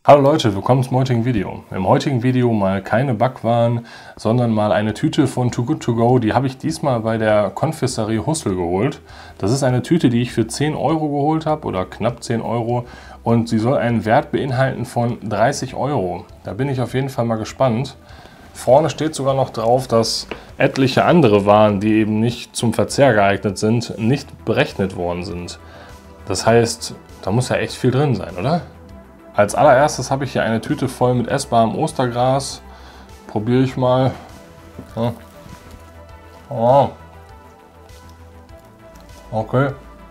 Hallo Leute, willkommen zum heutigen Video. Im heutigen Video mal keine Backwaren, sondern mal eine Tüte von Too Good To Go. Die habe ich diesmal bei der Confiserie Hussel geholt. Das ist eine Tüte, die ich für 10 Euro geholt habe oder knapp 10 Euro. Und sie soll einen Wert beinhalten von 30 Euro. Da bin ich auf jeden Fall mal gespannt. Vorne steht sogar noch drauf, dass etliche andere Waren, die eben nicht zum Verzehr geeignet sind, nicht berechnet worden sind. Das heißt, da muss ja echt viel drin sein, oder? Als allererstes habe ich hier eine Tüte voll mit essbarem Ostergras. Probiere ich mal. Ja. Oh. Okay.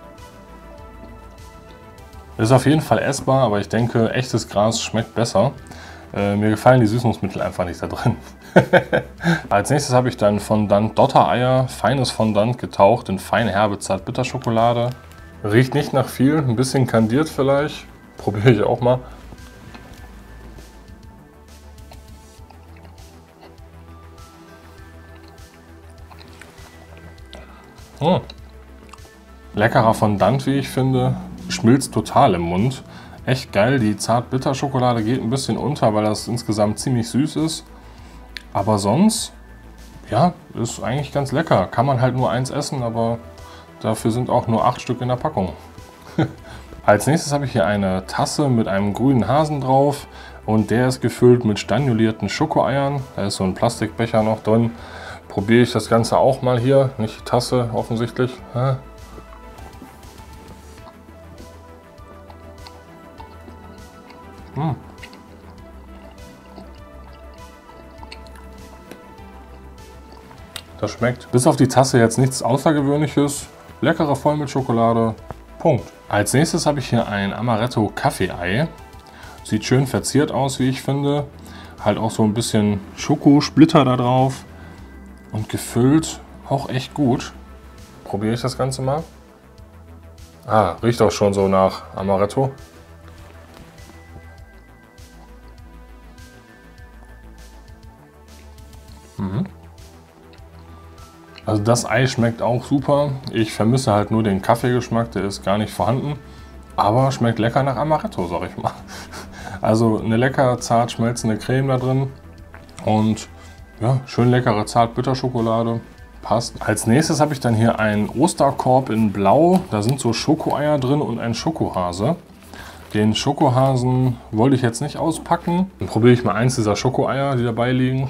Ist auf jeden Fall essbar, aber ich denke, echtes Gras schmeckt besser. Mir gefallen die Süßungsmittel einfach nicht da drin. Als nächstes habe ich dann Fondant Dottereier, feines Fondant getaucht in feine herbe Zartbitterschokolade. Riecht nicht nach viel, ein bisschen kandiert vielleicht. Probiere ich auch mal. Leckerer Fondant, wie ich finde. Schmilzt total im Mund. Echt geil. Die Zartbitterschokolade geht ein bisschen unter, weil das insgesamt ziemlich süß ist. Aber sonst, ja, ist eigentlich ganz lecker. Kann man halt nur eins essen, aber dafür sind auch nur 8 Stück in der Packung. Als nächstes habe ich hier eine Tasse mit einem grünen Hasen drauf. Und der ist gefüllt mit staniolierten Schokoeiern. Da ist so ein Plastikbecher noch drin. Probiere ich das Ganze auch mal hier. Nicht die Tasse, offensichtlich. Das schmeckt. Bis auf die Tasse jetzt nichts Außergewöhnliches. Leckere Vollmilchschokolade. Punkt. Als nächstes habe ich hier ein Amaretto Kaffee-Ei. Sieht schön verziert aus, wie ich finde. Halt auch so ein bisschen Schokosplitter da drauf. Und gefüllt auch echt gut. Probiere ich das Ganze mal. Riecht auch schon so nach Amaretto. Also das Ei schmeckt auch super. Ich vermisse halt nur den Kaffeegeschmack, der ist gar nicht vorhanden. Aber schmeckt lecker nach Amaretto, sag ich mal. Also eine lecker zart schmelzende Creme da drin. Und ja, schön leckere Zartbitterschokolade. Passt. Als nächstes habe ich dann hier einen Osterkorb in Blau. Da sind so Schokoeier drin und ein Schokohase. Den Schokohasen wollte ich jetzt nicht auspacken. Dann probiere ich mal eins dieser Schokoeier, die dabei liegen.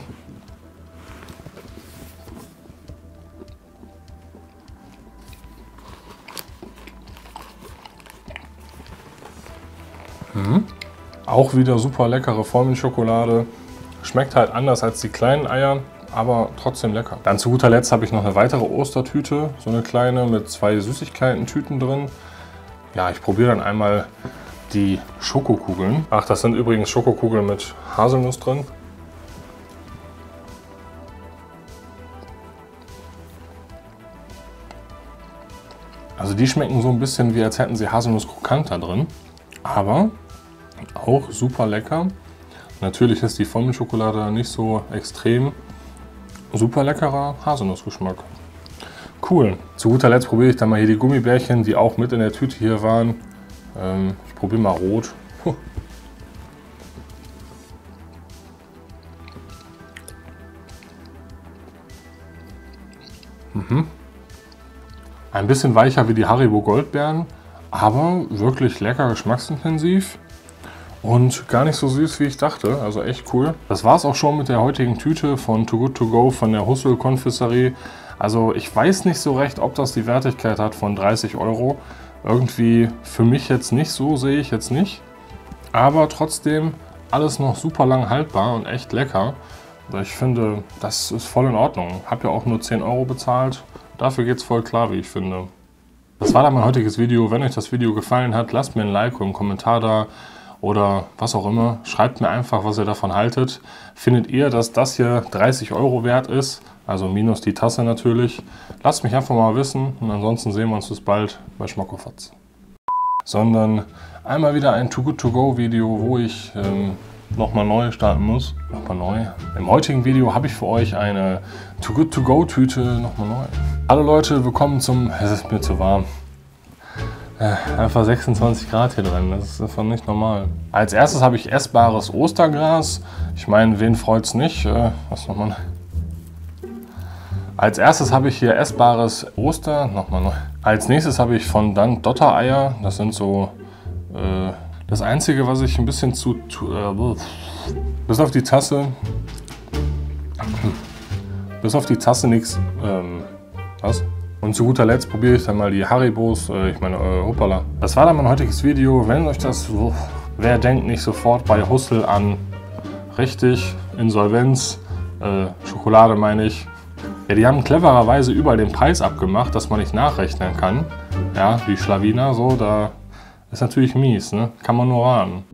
Auch wieder super leckere Vollmilchschokolade. Schmeckt halt anders als die kleinen Eier, aber trotzdem lecker. Dann zu guter Letzt habe ich noch eine weitere Ostertüte, so eine kleine mit 2 Süßigkeiten-Tüten drin. Ja, ich probiere dann einmal die Schokokugeln. Ach, das sind übrigens Schokokugeln mit Haselnuss drin. Also die schmecken so ein bisschen wie als hätten sie Haselnuss krokant da drin, aber auch super lecker. Natürlich ist die Vollmilchschokolade nicht so extrem. Super leckerer Haselnussgeschmack. Cool. Zu guter Letzt probiere ich dann mal hier die Gummibärchen, die auch mit in der Tüte hier waren. Ich probiere mal rot. Ein bisschen weicher wie die Haribo Goldbeeren, aber wirklich lecker geschmacksintensiv. Und gar nicht so süß, wie ich dachte. Also echt cool. Das war es auch schon mit der heutigen Tüte von Too Good To Go von der Hussel Confiserie. Also ich weiß nicht so recht, ob das die Wertigkeit hat von 30 Euro. Irgendwie für mich jetzt nicht so, sehe ich jetzt nicht. Aber trotzdem alles noch super lang haltbar und echt lecker. Ich finde, das ist voll in Ordnung. Habe ja auch nur 10 Euro bezahlt. Dafür geht es voll klar, wie ich finde. Das war dann mein heutiges Video. Wenn euch das Video gefallen hat, lasst mir ein Like und einen Kommentar da. Oder was auch immer. Schreibt mir einfach, was ihr davon haltet. Findet ihr, dass das hier 30 Euro wert ist? Also minus die Tasse natürlich. Lasst mich einfach mal wissen. Und ansonsten sehen wir uns bis bald bei Schmackofatz. Sondern einmal wieder ein Too Good To Go Video, wo ich nochmal neu starten muss. Nochmal neu. Im heutigen Video habe ich für euch eine Too Good To Go Tüte nochmal neu. Hallo Leute, willkommen zum... Es ist mir zu warm. Einfach 26 Grad hier drin, das ist einfach nicht normal. Als erstes habe ich essbares Ostergras. Ich meine, wen freut's nicht? Was nochmal? Als erstes habe ich hier essbares Als nächstes habe ich Fondant Dottereier. Das sind so das Einzige, was ich ein bisschen bis auf die Tasse nichts. Was? Und zu guter Letzt probiere ich dann mal die Haribos, hoppala. Das war dann mein heutiges Video. Wenn euch das, wer denkt nicht sofort bei Hussel an? Richtig, Insolvenz, Schokolade meine ich. Ja, die haben clevererweise überall den Preis abgemacht, dass man nicht nachrechnen kann. Ja, wie Schlawiner, so, da ist natürlich mies, ne? Kann man nur raten.